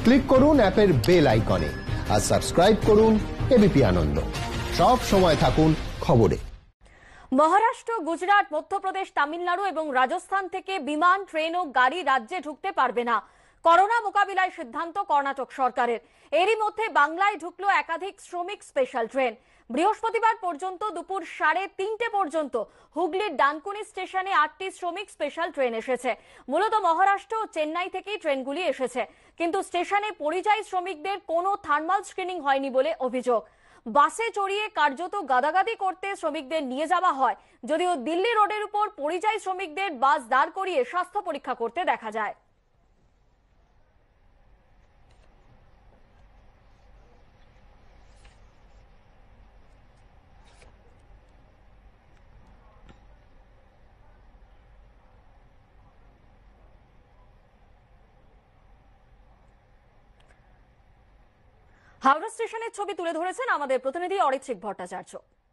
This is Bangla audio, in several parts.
ক্লিক করুন অ্যাপের বেল আইকনে আর সাবস্ক্রাইব করুন এবিপি আনন্দ। সব সময় থাকুন খবরে। মহারাষ্ট্র, গুজরাট, মধ্যপ্রদেশ, তামিলনাড়ু এবং রাজস্থান থেকে বিমান, ট্রেন ও গাড়ি রাজ্যে ঢুকতে পারবে না। করোনা মোকাবিলায় সিদ্ধান্ত কর্ণাটক সরকারের। এরই মধ্যে বাংলায় ঢুকলো একাধিক শ্রমিক স্পেশাল ট্রেন। বৃহস্পতিবার পর্যন্ত দুপুর 3:30 পর্যন্ত হুগলির ডানকুনি স্টেশনে 8টি শ্রমিক স্পেশাল ট্রেন এসেছে। মূলত মহারাষ্ট্র ও চেন্নাই থেকেই ট্রেনগুলি এসেছে, কিন্তু স্টেশনে পরিযায়ী শ্রমিকদের কোনো থার্মাল স্ক্রিনিং হয়নি বলে অভিযোগ। বাসে চড়িয়ে কার্যত গাদাগাদি করতে শ্রমিকদের নিয়ে যাওয়া হয়, যদিও দিল্লি রোডের উপর পরিযায়ী শ্রমিকদের বাস দাঁড় করিয়ে স্বাস্থ্য পরীক্ষা করতে দেখা যায়। হাওড়া স্টেশনের ছবি তুলে ধরেছেন আমাদের প্রতিনিধি অরিত্রিক ভট্টাচার্য।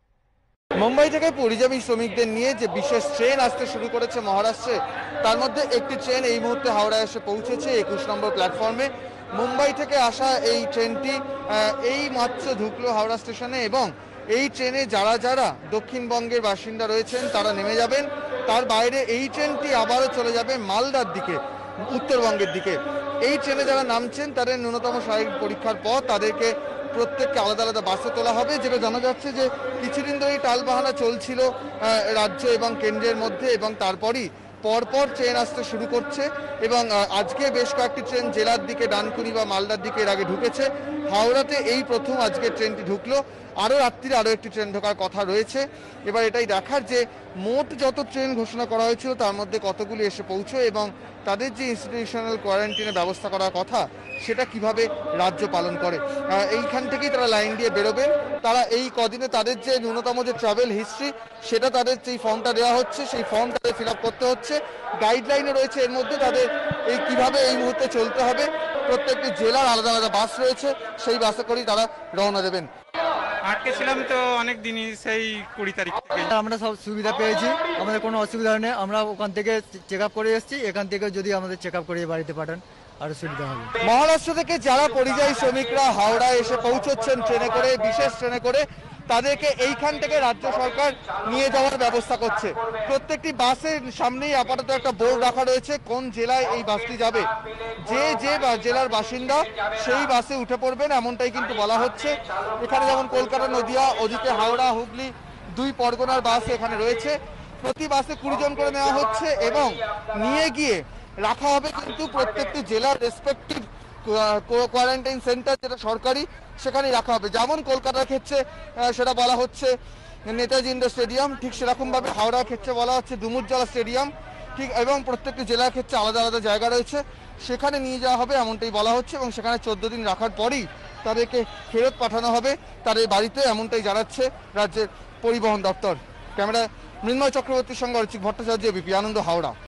মুম্বাই থেকে পরিযায়ী শ্রমিকদের নিয়ে যে বিশেষ ট্রেন আসতে শুরু করেছে মহারাষ্ট্রে, তার মধ্যে একটি ট্রেন এই মুহূর্তে হাওড়ায় এসে পৌঁছেছে 21 নম্বর প্ল্যাটফর্মে। মুম্বাই থেকে আসা এই ট্রেনটি এই মাত্র ঢুকলো হাওড়া স্টেশনে এবং এই ট্রেনে যারা যারা দক্ষিণবঙ্গের বাসিন্দা রয়েছেন তারা নেমে যাবেন। তার বাইরে এই ট্রেনটি আবারও চলে যাবে মালদার দিকে, উত্তরবঙ্গের দিকে। এই ট্রেনে যারা নামছেন তাদের ন্যূনতম শারীরিক পরীক্ষার পর তাদেরকে প্রত্যেককে আলাদা আলাদা বাসে তোলা হবে। যেটা জানা যাচ্ছে যে কিছুদিন ধরেই টালবাহানা চলছিল রাজ্য এবং কেন্দ্রের মধ্যে, এবং তারপরই পরপর ট্রেন আসতে শুরু করছে এবং আজকে বেশ কয়েকটি ট্রেন জেলার দিকে, ডানকুনি বা মালদার দিকে এর আগে ঢুকেছে। হাওড়াতে এই প্রথম আজকে ট্রেনটি ঢুকলো। আরও রাত্রিরে আরও একটি ট্রেন ঢোকার কথা রয়েছে। এবার এটাই দেখার যে মোট যত ট্রেন ঘোষণা করা হয়েছিল তার মধ্যে কতগুলি এসে পৌঁছয় এবং তাদের যে ইনস্টিটিউশনাল কোয়ারেন্টাইনের ব্যবস্থা করার কথা সেটা কিভাবে রাজ্য পালন করে। এইখান থেকেই তারা লাইন দিয়ে বেরোবেন। তারা এই কদিনে তাদের যে ন্যূনতম যে ট্রাভেল হিস্ট্রি, সেটা তাদের যেই ফর্মটা দেওয়া হচ্ছে সেই ফর্ম তাদের ফিল আপ করতে হচ্ছে। গাইডলাইনে রয়েছে এর মধ্যে তাদের এই কিভাবে এই মুহূর্তে চলতে হবে। প্রত্যেকটি জেলার আলাদা আলাদা বাস রয়েছে, সেই বাসে করেই তারা রওনা দেবেন। আটকে ছিলাম তো অনেক দিনই, সেই 20 তারিখ থেকে আমরা সব সুবিধা পেয়েছি, আমাদের কোনো অসুবিধা নেই। আমরা ওখান থেকে চেক আপ করে এসেছি, এখান থেকে যদি আমাদের চেক আপ করিয়ে বাড়িতে পাঠান আরো সুবিধা হবে। মহারাষ্ট্র থেকে যারা পরিযায়ী শ্রমিকরা হাওড়ায় এসে পৌঁছচ্ছেন ট্রেনে করে, বিশেষ ট্রেনে করে, তাদেরকে এইখান থেকে রাজ্য সরকার নিয়ে যাওয়ার ব্যবস্থা করছে। প্রত্যেকটি বাসের সামনেই আপাতত একটা বোর্ড রাখা রয়েছে কোন জেলায় এই বাসটি যাবে। যে জেলার বাসিন্দা সেই বাসে উঠে পড়বেন, এমনটাই কিন্তু বলা হচ্ছে। এখানে যেমন কলকাতা, নদিয়া, ওদিকে হাওড়া, হুগলি, 2 পরগনার বাস এখানে রয়েছে। প্রতি বাসে 20 জন করে নেওয়া হচ্ছে এবং নিয়ে গিয়ে রাখা হবে কিন্তু প্রত্যেকটি জেলার রেসপেক্টিভ কোয়ারেন্টাইন সেন্টার, যেটা সরকারি, সেখানেই রাখা হবে। যেমন কলকাতার ক্ষেত্রে সেটা বলা হচ্ছে নেতাজি ইন্ডোর স্টেডিয়াম, ঠিক সেরকমভাবে হাওড়ার ক্ষেত্রে বলা হচ্ছে ডুমুরজলা স্টেডিয়াম, ঠিক, এবং প্রত্যেকটি জেলার ক্ষেত্রে আলাদা আলাদা জায়গা রয়েছে, সেখানে নিয়ে যাওয়া হবে এমনটাই বলা হচ্ছে। এবং সেখানে 14 দিন রাখার পরই তাদেরকে ফেরত পাঠানো হবে তাদের বাড়িতে, এমনটাই জানাচ্ছে রাজ্যের পরিবহন দপ্তর। ক্যামেরা মৃন্ময় চক্রবর্তীর সঙ্গে অরিত্রিক ভট্টাচার্য, এবিপি আনন্দ, হাওড়া।